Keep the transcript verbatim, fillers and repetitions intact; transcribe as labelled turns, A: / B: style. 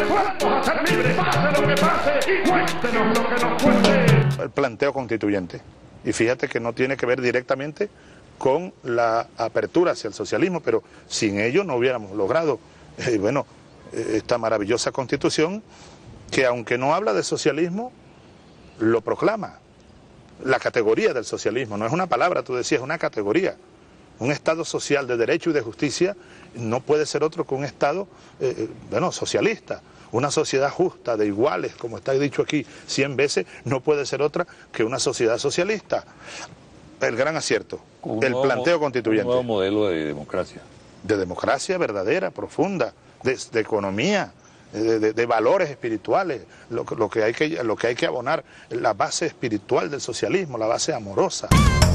A: resueltos a ser libres, pase lo que pase y cuéntenos lo que nos cuente.
B: El planteo constituyente, y fíjate que no tiene que ver directamente con la apertura hacia el socialismo, pero sin ello no hubiéramos logrado, eh, bueno, eh, esta maravillosa constitución que aunque no habla de socialismo, lo proclama. La categoría del socialismo, no es una palabra, tú decías, es una categoría. Un Estado social de derecho y de justicia no puede ser otro que un Estado, eh, bueno, socialista. Una sociedad justa, de iguales, como está dicho aquí cien veces, no puede ser otra que una sociedad socialista. El gran acierto, el planteo constituyente.
C: Un nuevo modelo de democracia.
B: De democracia verdadera, profunda, de, de economía, de, de, de valores espirituales, lo, lo, que hay que, lo que hay que abonar, la base espiritual del socialismo, la base amorosa.